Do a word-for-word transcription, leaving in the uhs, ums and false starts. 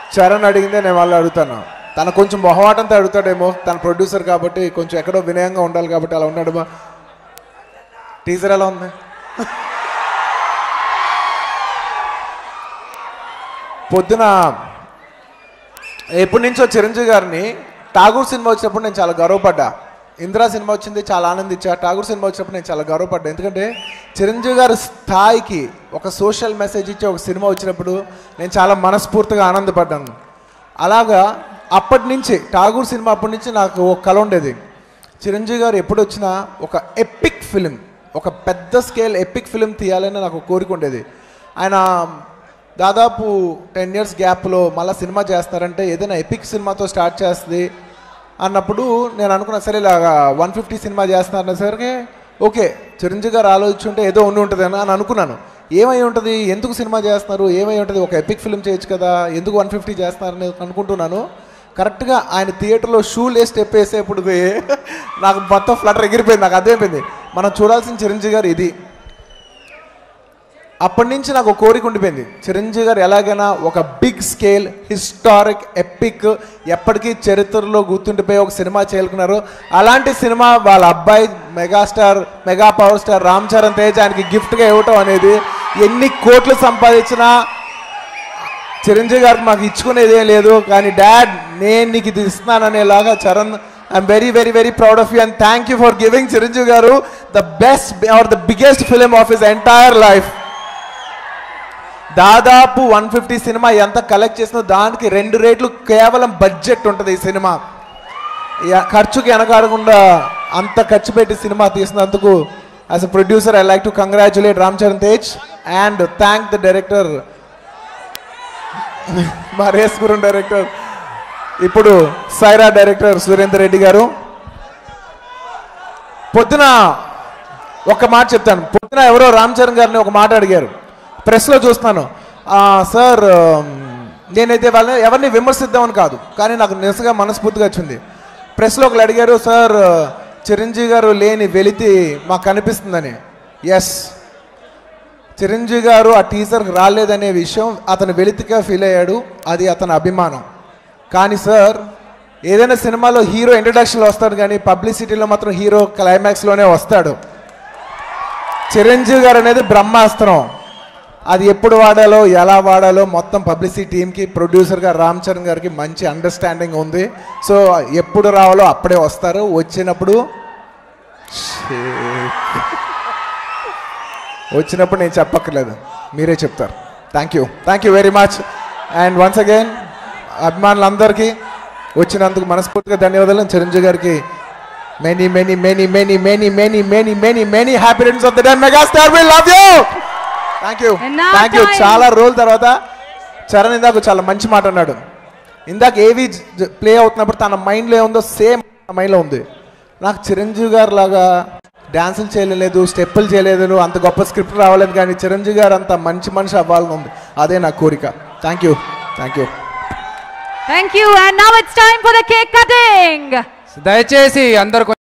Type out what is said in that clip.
చరణ్ అడిగిందే నేను వాళ్ళు అడుగుతాను. తన కొంచెం మొహమాటంతో అడుగుతాడేమో, తన ప్రొడ్యూసర్ కాబట్టి కొంచెం ఎక్కడో వినయంగా ఉండాలి కాబట్టి అలా ఉన్నాడు. టీజర్ ఎలా ఉంది? పొద్దున ఎప్పటి నుంచో చిరంజీవి గారిని ఠాగూర్ సినిమా వచ్చినప్పుడు నేను చాలా గర్వపడ్డా. ఇందిరా సినిమా వచ్చింది, చాలా ఆనందించా. ఠాగూర్ సినిమా వచ్చినప్పుడు నేను చాలా గర్వపడ్డా. ఎందుకంటే చిరంజీవి గారి స్థాయికి ఒక సోషల్ మెసేజ్ ఇచ్చే ఒక సినిమా వచ్చినప్పుడు నేను చాలా మనస్ఫూర్తిగా ఆనందపడ్డాను. అలాగా అప్పటి నుంచి ఠాగూర్ సినిమా అప్పటి నుంచి నాకు ఒక కళ ఉండేది. చిరంజీవి గారు ఎప్పుడు వచ్చినా ఒక ఎపిక్ ఫిలిం, ఒక పెద్ద స్కేల్ ఎపిక్ ఫిలిం తీయాలని నాకు కోరిక ఉండేది. ఆయన దాదాపు టెన్ ఇయర్స్ గ్యాప్లో మళ్ళీ సినిమా చేస్తారంటే ఏదైనా ఎపిక్ సినిమాతో స్టార్ట్ చేస్తుంది అన్నప్పుడు నేను అనుకున్నా, సరే ఇలాగా వన్ ఫిఫ్టీ సినిమా చేస్తున్నారన్న సరికి ఓకే చిరంజీవి గారు ఆలోచించుంటే ఏదో ఉండి ఉంటుంది అని అని అనుకున్నాను. ఏమై ఉంటుంది, ఎందుకు సినిమా చేస్తున్నారు, ఏమై ఉంటుంది, ఒక ఎపిక్ ఫిల్మ్ చేయొచ్చు కదా, ఎందుకు వన్ ఫిఫ్టీ చేస్తున్నారని అనుకుంటున్నాను. కరెక్ట్గా ఆయన థియేటర్లో షూలే స్టెప్ వేసేప్పుడు నాకు మొత్తం ఫ్లటర్ ఎగిరిపోయింది. నాకు అర్థమైపోయింది మనం చూడాల్సిన చిరంజీవి గారు ఇది. అప్పటి నుంచి నాకు ఒక కోరిక ఉండిపోయింది, చిరంజీవి గారు ఎలాగైనా ఒక బిగ్ స్కేల్ హిస్టారిక్ ఎపిక్ ఎప్పటికీ చరిత్రలో గుర్తుండిపోయి ఒక సినిమా చేరుకున్నారు. అలాంటి సినిమా వాళ్ళ అబ్బాయి megastar mega power star Ram Charan Tej ఆయనకి గిఫ్ట్గా ఇవ్వటం అనేది, ఎన్ని కోట్లు సంపాదించినా చిరంజీవి గారికి మాకు ఇచ్చుకునేదే లేదు, కానీ డాడ్ నేను నీకు ఇది ఇస్తున్నాననేలాగా Charan I'm very very very proud of you and thank you for giving Chiranjeevi garu the best or the biggest film of his entire life. దాదాపు వన్ ఫిఫ్టీ సినిమా ఎంత కలెక్ట్ చేసినా దానికి రెండు రేట్లు కేవలం బడ్జెట్ ఉంటుంది ఈ సినిమా. ఖర్చుకి వెనకాడకుండా అంత ఖర్చు పెట్టి సినిమా తీసినందుకు as a producer I like to congratulate Ram Charan Tej and thank the director, మా రేస్పురం డైరెక్టర్, ఇప్పుడు సైరా డైరెక్టర్ సురేందర్ రెడ్డి గారు. పొద్దున ఒక మాట చెప్తాను, పొద్దున ఎవరో రామ్ చరణ్ గారిని ఒక మాట అడిగారు, ప్రెస్లో చూస్తున్నాను. సార్ నేనైతే వాళ్ళని ఎవరిని విమర్శిద్దామని కాదు, కానీ నాకు నిజంగా మనస్ఫూర్తిగా వచ్చింది. ప్రెస్లో ఒకరు అడిగారు, సార్ చిరంజీవి గారు లేని వెలితి మాకు కనిపిస్తుందని. ఎస్, చిరంజీవి గారు ఆ టీజర్కి రాలేదనే విషయం అతను వెలితిగా ఫీల్ అయ్యాడు, అది అతని అభిమానం. కానీ సార్ ఏదైనా సినిమాలో హీరో ఇంట్రడక్షన్లో వస్తాడు కానీ పబ్లిసిటీలో మాత్రం హీరో క్లైమాక్స్లోనే వస్తాడు. చిరంజీవి గారు అనేది బ్రహ్మాస్త్రం, అది ఎప్పుడు వాడాలో ఎలా వాడాలో మొత్తం పబ్లిసిటీ టీమ్కి ప్రొడ్యూసర్గా రామ్ చరణ్ గారికి మంచి అండర్స్టాండింగ్ ఉంది. సో ఎప్పుడు రావాలో అప్పుడే వస్తారు, వచ్చినప్పుడు వచ్చినప్పుడు నేను చెప్పక్కర్లేదు, మీరే చెప్తారు. Thank you thank you very much and once again అభిమానులందరికీ వచ్చినందుకు మనస్ఫూర్తిగా ధన్యవాదాలు. చిరంజీవి గారికి many many many many many many many many many happy returns of the day megastar, we love you. Thank you thank you. చాలా రోజుల తర్వాత చరణ్ ఇందాక చాలా మంచి మాట అన్నాడు. ఇందాక ఏవి ప్లే అవుతున్నప్పుడు తన మైండ్లో ఏముందో సేమ్ మైండ్లో ఉంది. నాకు చిరంజీవి గారు లాగా డ్యాన్సులు చేయలేదు, స్టెప్పులు చేయలేదు, అంత గొప్ప స్క్రిప్ట్ రావాలేదు, కానీ చిరంజీవి గారు అంత మంచి మనిషి అవ్వాలని ఉంది, అదే నా కోరిక. Thank you thank you thank you. And now it's time for the cake cutting. దయచేసి అందరూ